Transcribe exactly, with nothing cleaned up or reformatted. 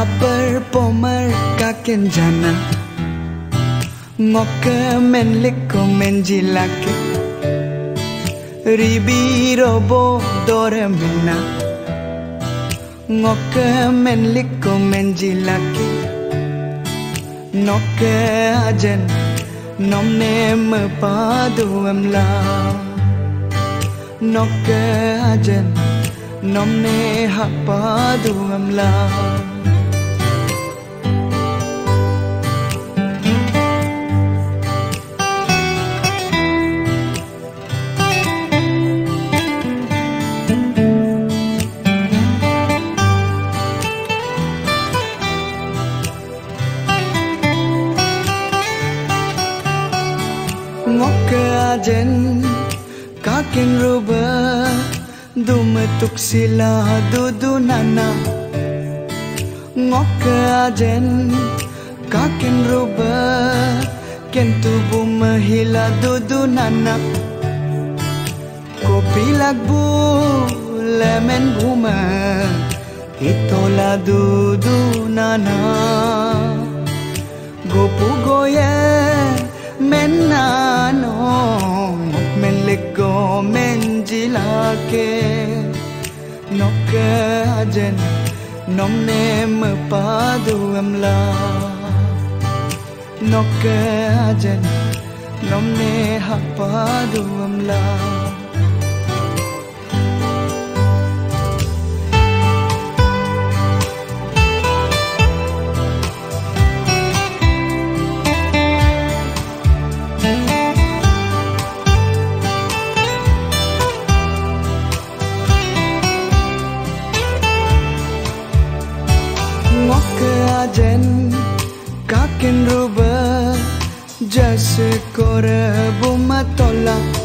Kabar pomar kaken jana Ngoke men liko men jilake Ribi robo dore mena Ngoke men liko men jilake Noke ajen nomne me padu amla Noke ajen nomne hak padu amla Ngoke ajen kaken ruba dumetuk sila dudu nana Ngoke ajen kaken ruba ken tubuh mahila dudu nana Kopi lagbu lemen buma itola dudu nana Gopu goye menano men lego men jilake Noke ajen nomne me padu amla Noke ajen nomne hak padu amla Ngoke ajen kaken ruba jase kore buma tolak